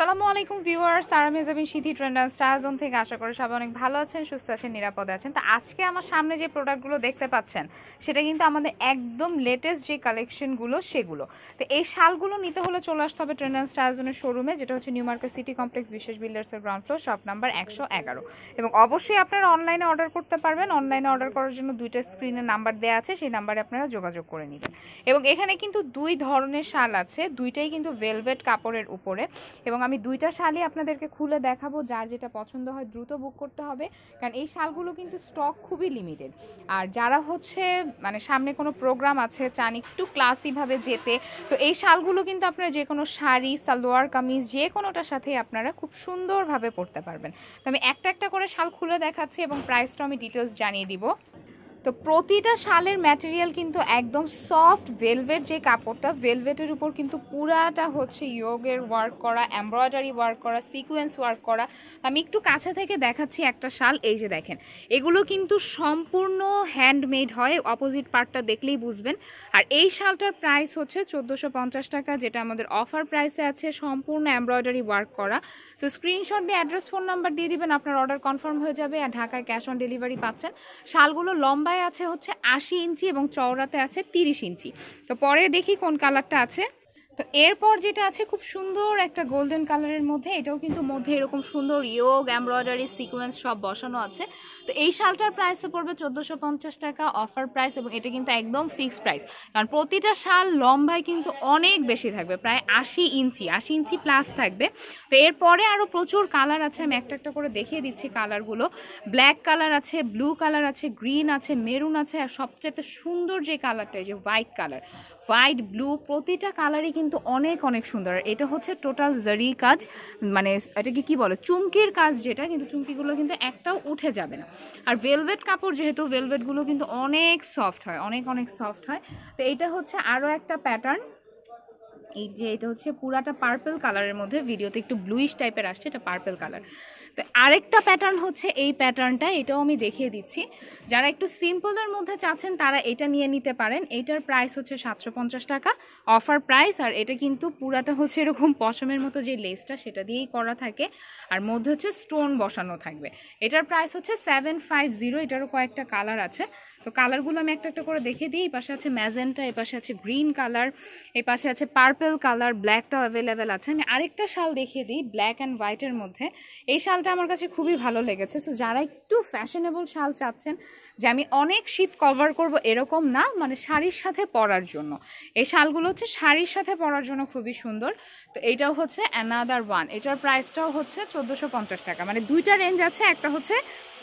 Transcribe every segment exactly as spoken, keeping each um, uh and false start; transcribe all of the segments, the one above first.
আসসালামু আলাইকুম viewers, Sara Mejabin Sithi trend and style zone থেকে আশা করি সবাই অনেক ভালো আছেন, সুস্থ আছেন, নিরাপদে আছেন। তো আজকে আমার সামনে যে প্রোডাক্টগুলো দেখতে পাচ্ছেন সেটা কিন্তু আমাদের একদম লেটেস্ট যে কালেকশনগুলো সেগুলো। তো এই শালগুলো নিতে হলে চলে আসতে হবে ট্রেন্ড অ্যান্ড স্টাইল জোনের শোরুমে, যেটা হচ্ছে নিউ মার্কেট সিটি কমপ্লেক্স বিশেষ বিল্ডার্সের গ্রাউন্ড ফ্লোর, শপ নাম্বার একশো এগারো। এবং অবশ্যই আপনারা অনলাইনে অর্ডার করতে পারবেন। অনলাইনে অর্ডার করার জন্য দুইটা স্ক্রিনের নাম্বার দেওয়া আছে, সেই নাম্বারে আপনারা যোগাযোগ করে নেবেন। এবং এখানে কিন্তু দুই ধরনের শাল আছে, দুইটাই কিন্তু ভেলভেট কাপড়ের উপরে। এবং আমি দুইটা শালই আপনাদেরকে খুলে দেখাবো, যার যেটা পছন্দ হয় দ্রুত বুক করতে হবে, কারণ এই শালগুলো কিন্তু স্টক খুবই লিমিটেড। আর যারা হচ্ছে মানে সামনে কোনো প্রোগ্রাম আছে, চান একটু ক্লাসিভাবে যেতে, তো এই শালগুলো কিন্তু আপনারা যে কোনো শাড়ি, সালোয়ার কামিজ যে কোনোটার সাথে আপনারা খুব সুন্দরভাবে পরতে পারবেন। তো আমি একটা একটা করে শাল খুলে দেখাচ্ছি এবং প্রাইসটা আমি ডিটেলস জানিয়ে দিব। তো প্রতিটা শালের ম্যাটেরিয়াল কিন্তু একদম সফট ভেলভেট, যে কাপড়টা ভেলভেটের উপর কিন্তু পুরাটা হচ্ছে ইয়োগের ওয়ার্ক করা, এমব্রয়ডারি ওয়ার্ক করা, সিকোয়েন্স ওয়ার্ক করা। আমি একটু কাছে থেকে দেখাচ্ছি একটা শাল, এই যে দেখেন, এগুলো কিন্তু সম্পূর্ণ হ্যান্ডমেড হয়, অপোজিট পার্টটা দেখলেই বুঝবেন। আর এই শালটার প্রাইস হচ্ছে চোদ্দোশো পঞ্চাশ টাকা, যেটা আমাদের অফার প্রাইসে আছে, সম্পূর্ণ এমব্রয়ডারি ওয়ার্ক করা। তো স্ক্রিনশট দিয়ে অ্যাড্রেস, ফোন নাম্বার দিয়ে দিবেন, আপনার অর্ডার কনফার্ম হয়ে যাবে। আর ঢাকায় ক্যাশ অন ডেলিভারি পাচ্ছেন। শালগুলো লম্বা আছে হচ্ছে আশি ইঞ্চি এবং চওড়াতে আছে তিরিশ ইঞ্চি। তো পরে দেখি কোন কালারটা আছে। তো এরপর যেটা আছে খুব সুন্দর একটা গোল্ডেন কালারের মধ্যে, এটাও কিন্তু মধ্যে এরকম সুন্দর ইয়োগ, এমব্রয়ডারি, সিকোয়েন্স সব বসানো আছে। তো এই শালটার প্রাইসে পড়বে চোদ্দোশো পঞ্চাশ টাকা, অফার প্রাইস। এবং এটা কিন্তু একদম ফিক্সড প্রাইস, কারণ প্রতিটা শাল লম্বায় কিন্তু অনেক বেশি থাকবে, প্রায় আশি ইঞ্চি আশি ইঞ্চি প্লাস থাকবে। তো এরপরে আরও প্রচুর কালার আছে, আমি একটা একটা করে দেখিয়ে দিচ্ছি কালারগুলো। ব্ল্যাক কালার আছে, ব্লু কালার আছে, গ্রিন আছে, মেরুন আছে, আর সবচেয়ে সুন্দর যে কালারটা, এই যে হোয়াইট কালার, হোয়াইট ব্লু, প্রতিটা কালারই কিন্তু অনেক অনেক সুন্দর। এটা হচ্ছে টোটাল জারি কাজ, মানে এটাকে কি বলে, চুমকির কাজ যেটা, কিন্তু চুমকিগুলো কিন্তু একটাও উঠে যাবে না। আর ভেলভেট কাপড় যেহেতু, ভেলভেটগুলো কিন্তু অনেক সফট হয়, অনেক অনেক সফট হয়। তো এইটা হচ্ছে আরও একটা প্যাটার্ন, এই যে এটা হচ্ছে পুরাটা পার্পল কালারের মধ্যে, ভিডিওতে একটু ব্লুইশ টাইপের আসছে, এটা পার্পল কালার। তো আরেকটা প্যাটার্ন হচ্ছে এই প্যাটার্নটা, এটাও আমি দেখিয়ে দিচ্ছি। যারা একটু সিম্পলের মধ্যে চাচ্ছেন তারা এটা নিয়ে নিতে পারেন। এইটার প্রাইস হচ্ছে সাতশো পঞ্চাশ টাকা, অফার প্রাইস। আর এটা কিন্তু পুরাটা হচ্ছে এরকম পশমের মতো যে লেসটা, সেটা দিয়েই করা থাকে, আর মধ্যে হচ্ছে স্টোন বসানো থাকবে। এটার প্রাইস হচ্ছে সেভেন ফাইভ জিরো। এটারও কয়েকটা কালার আছে, তো কালারগুলো আমি একটা একটা করে দেখে দিই। এই পাশে আছে ম্যাজেন্টা, এই পাশে আছে গ্রিন কালার, এই পাশে আছে পার্পল কালার, ব্ল্যাকটাও অ্যাভেলেবেল আছে। আমি আরেকটা শাল দেখিয়ে দিই ব্ল্যাক অ্যান্ড হোয়াইটের মধ্যে। এই শালটা আমার কাছে খুবই ভালো লেগেছে। সো যারা একটু ফ্যাশনেবল শাল চাচ্ছেন, যে আমি অনেক শীত কভার করব এরকম না, মানে শাড়ির সাথে পরার জন্য, এই শালগুলো হচ্ছে শাড়ির সাথে পরার জন্য খুবই সুন্দর। তো এইটাও হচ্ছে অ্যানাদার ওয়ান, এটার প্রাইসটাও হচ্ছে চোদ্দোশো পঞ্চাশ টাকা। মানে দুইটা রেঞ্জ আছে, একটা হচ্ছে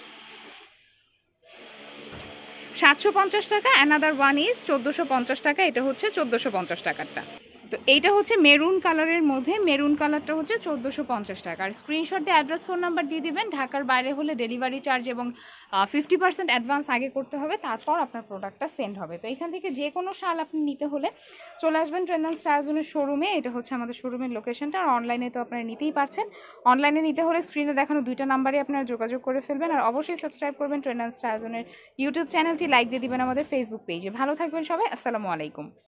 সাতশো পঞ্চাশ টাকা, অ্যানাদার ওয়ান ইজ চোদ্দোশো পঞ্চাশ টাকা, এটা হচ্ছে চোদ্দোশো পঞ্চাশ টাকারটা। তো এইটা হচ্ছে মেরুন কালারের মধ্যে, মেরুন কালারটা হচ্ছে চোদ্দোশো পঞ্চাশ টাকা। আর স্ক্রিনশট দিয়ে অ্যাড্রেস, ফোন নাম্বার দিয়ে দিবেন। ঢাকার বাইরে হলে ডেলিভারি চার্জ এবং ফিফটি পার্সেন্ট অ্যাডভান্স আগে করতে হবে, তারপর আপনার প্রোডাক্টটা সেন্ড হবে। তো এখান থেকে যে কোনো শাল আপনি নিতে হলে চলে আসবেন ট্রেন্ড অ্যান্ড স্টাইল জোনের শোরুমে। এটা হচ্ছে আমাদের শোরুমের লোকেশনটা। আর অনলাইনে তো আপনারা নিতেই পারছেন। অনলাইনে নিতে হলে স্ক্রিনে দেখানো দুইটা নাম্বারে আপনারা যোগাযোগ করে ফেলবেন। আর অবশ্যই সাবস্ক্রাইব করবেন ট্রেন্ড অ্যান্ড স্টাইল জোনের ইউটিউব চ্যানেলটি, লাইক দিয়ে দিবেন আমাদের ফেসবুক পেজে। ভালো থাকবেন সবাই, আসসালামু আলাইকুম।